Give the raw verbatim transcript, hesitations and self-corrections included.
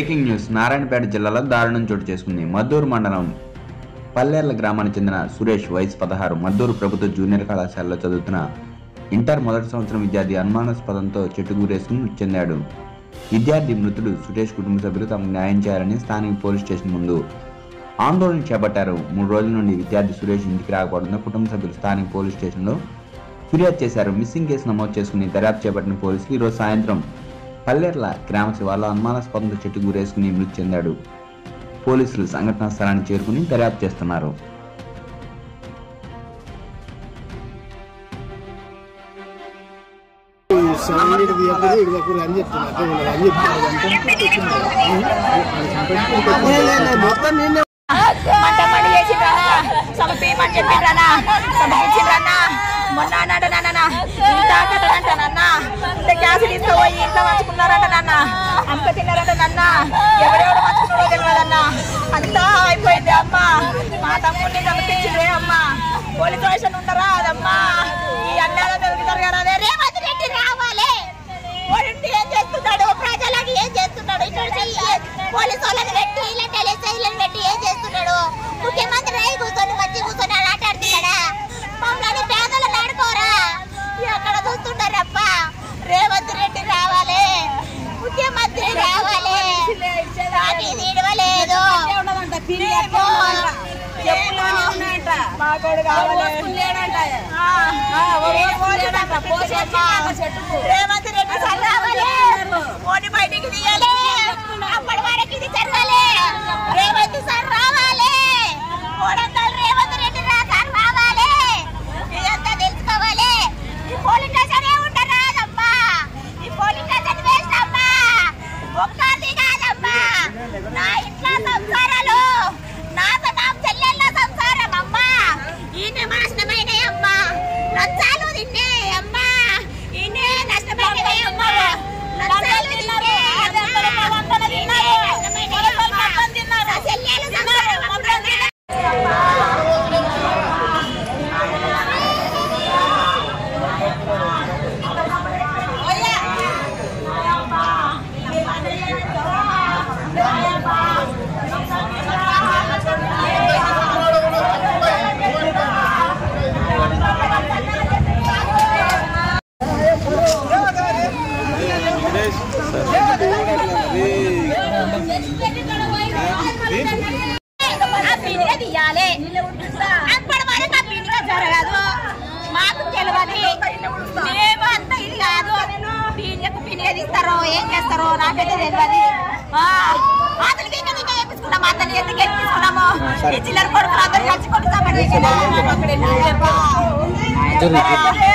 Breaking news. Narayanpet జిల్లాలో దారుణం చోటు చేసుకుంది. మద్దూరు మండలం పల్లెర్ల గ్రామానికి చెందిన సురేష్ వయసు పదహారు మద్దూరు ప్రభుత్వ జూనియర్ కళాశాలలో చదువుతున్న ఇంటర్ మొదటి సంవత్సరం విద్యార్థి అనుమానాస్పదంతో చెట్టు గురేసుకుని మృతి చెందాడు. విద్యార్థి మృతుడు సురేష్ కుటుంబ సభ్యులు తమకు న్యాయం చేయాలని స్థానిక పోలీస్ స్టేషన్ ముందు ఆందోళన చేపట్టారు. మూడు రోజుల నుండి విద్యార్థి సురేష్ ఇంటికి రాకపోవడంతో కుటుంబ సభ్యులు స్థానిక పోలీస్ స్టేషన్లో ఫిర్యాదు చేశారు. మిస్సింగ్ కేసు నమోదు చేసుకుని దర్యాప్తు చేపట్టిన పోలీసులు ఈరోజు సాయంత్రం పల్లెర్ల గ్రామ శివార్లో అనుమానాస్పదంతో చెట్టు గురేసుకుని మృతి చెందాడు. పోలీసులు సంఘటనా స్థలాన్ని చేరుకుని దర్యాప్తు చేస్తున్నారు. మొన్న అన్నాడు నాన్న ఇంటాకటంటనన్నా ఇంత గ్యాస్ తీసుకుపోయి ఇంట్లో మంచుకున్నారంట నాన్న, అంత తిన్నారంట నాన్న, ఎవరెవరు మంచుకున్నారో తెలియదన్నా, అంతా అయిపోయింది అమ్మ. మా తమ్ముడిని చదివించిందే అమ్మ. పోలీస్ స్టేషన్ ఉండరా అదమ్మా, ఈ అన్నాలో దొరుకుతారు కదా. రేవంత్ రెడ్డి రావాలి, ఏం చేస్తున్నాడు, ప్రజలకు ఏం చేస్తున్నాడు, పోలీసు వాళ్ళని పెట్టి ఇలా పెట్టి ఏం చేస్తున్నాడు. ముఖ్యమంత్రి రై కూర్చొని మంచి కూర్చొని ఆటాడుతున్నాడా, మమ్మల్ని పేదలను ఆడుకోరా, ఎక్కడ చూస్తుంటారప్ప. రేవంత్ రెడ్డి రావాలి, ముఖ్యమంత్రి రావాలి, ఇది ఇడవలేదు. రేవంత్ రెడ్డి సార్ రావాలి, మోడీ బయటికి తీయాలి, అప్పటి వరకు ఇది జరగాలి. రేవంత్ సార్ రావాలి, మూడొందలు రేవంత్ రెడ్డి సార్ రావాలి, ఇదంతా తెలుసుకోవాలి. ఈ పోలీస్ స్టేషన్ ఉండరాదమ్మా, ఈ పోలీస్ స్టేషన్ వేస్ట్ అమ్మా, ఒక్కది కాదమ్మా. నా ఇంట్లో సంసారాలు, నాతో నా చెల్లెళ్ళ సంసారం అమ్మా, ఈయన నాశనమైనాయి అమ్మా. నచ్చాలు తిన్నే అమ్మా, ఈయన నష్టమైనవి అమ్మా. నచ్చాలు తిన్నే చెల్లెలు సంసారం జరగదు. మాకు తెలియదు, మేము అంత ఇది కాదు. పీనియకు పీనియది ఇస్తారో ఏం చేస్తారో నాకైతే తెలియదు. అతను వీక వీక వేపించుకున్నాము, అతను ఎందుకు వేపించుకున్నాము. ఈ చిల్లర కొడుకులు అందరూ కలిసి కొడుతామని